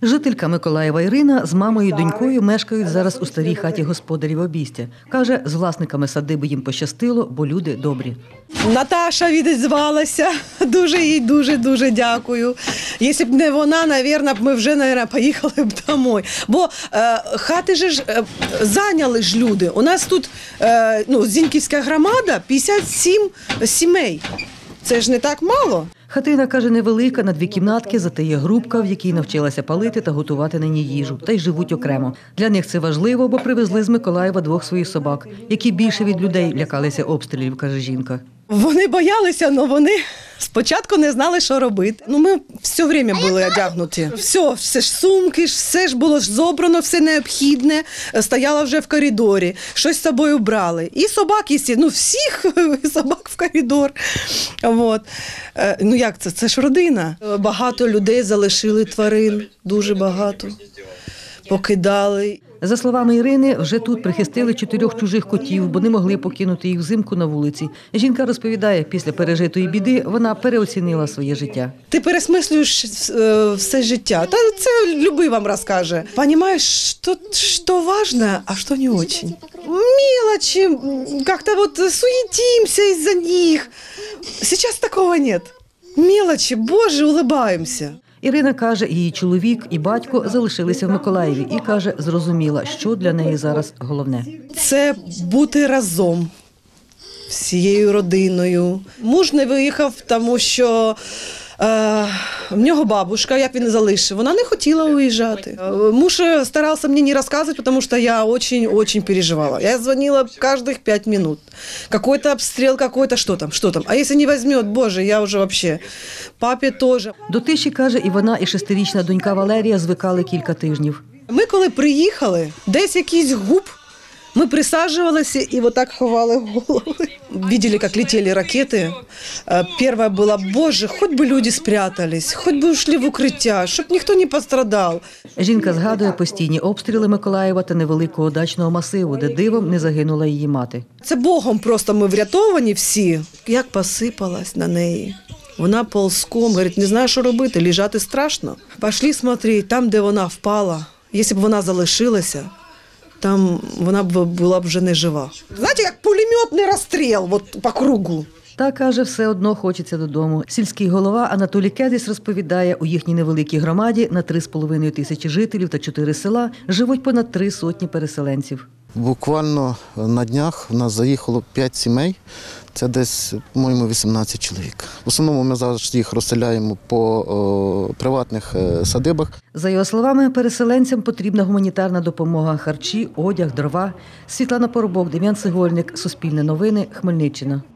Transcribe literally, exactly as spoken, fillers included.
Жителька Миколаєва Ірина з мамою і донькою мешкають зараз у старій хаті господарів обійстя. Каже, з власниками садиби їм пощастило, бо люди добрі. Наташа відізвалася. Дуже їй дуже-дуже дякую. Якщо б не вона, мабуть, ми вже, мабуть, поїхали б домой. Бо е, хати ж е, зайняли ж люди. У нас тут е, ну, Зіньківська громада, п'ятдесят сім сімей. Це ж не так мало. Хатина, каже, невелика, на дві кімнатки, зате є групка, в якій навчилася палити та готувати нині їжу. Та й живуть окремо. Для них це важливо, бо привезли з Миколаєва двох своїх собак, які більше від людей лякалися обстрілів, каже жінка. Вони боялися, але вони спочатку не знали, що робити. Ну, ми все время були одягнуті. Все, все ж сумки, все ж було зобрано, все необхідне, стояло вже в коридорі, щось з собою брали. І собаки, ну всіх собак в коридор. От. Ну як це? Це ж родина. Багато людей залишили тварин, дуже багато. Покидали. За словами Ірини, вже тут прихистили чотирьох чужих котів, бо не могли покинути їх взимку на вулиці. Жінка розповідає, після пережитої біди вона переоцінила своє життя. Ти пересмислюєш все життя. Та це любий вам розкаже. Понимаєш, що, що важно, а що не дуже. Мелочи, как-то вот суетимся из-за них. Сейчас такого нет. Мелочи, Боже, улыбаемся. Ірина каже, її чоловік і батько залишилися в Миколаєві і, каже, зрозуміла, що для неї зараз головне. Це бути разом всією родиною. Муж не виїхав, тому що е, в нього бабушка, як він залишив, вона не хотіла уїжджати. Муж старався мені не розказувати, тому що я дуже-дуже переживала. Я дзвонила кожних п'ять хвилин. Какой-то обстріл, какой-то, що там, що там. А якщо не візьме, Боже, я вже взагалі. Папі теж. До тиші, каже, і вона, і шестирічна донька Валерія звикали кілька тижнів. Ми коли приїхали, десь якийсь губ, ми присаджувалися і отак ховали голови. Видели, як летіли ракети. Перша була, Боже, хоч би люди спрятались, хоч би ушли в укриття, щоб ніхто не пострадав. Жінка згадує постійні обстріли Миколаєва та невеликого дачного масиву, де дивом не загинула її мати. Це Богом просто ми врятовані всі. Як посипалась на неї. Вона ползком, говорить, не знаю, що робити, лежати страшно. Пішли смотри, там, де вона впала, якщо б вона залишилася, там вона б була б вже не жива. Знаєте, як пулеметний розстріл от, по кругу. Та, каже, все одно хочеться додому. Сільський голова Анатолій Кезіс розповідає, у їхній невеликій громаді на три з половиною тисячі жителів та чотири села живуть понад три сотні переселенців. Буквально на днях в нас заїхало п'ять сімей, це десь, по-моєму, вісімнадцять чоловік. В основному ми зараз їх розселяємо по о, приватних е, садибах. За його словами, переселенцям потрібна гуманітарна допомога, харчі, одяг, дрова. Світлана Поробок, Дем'ян Цегольник, Суспільне новини, Хмельниччина.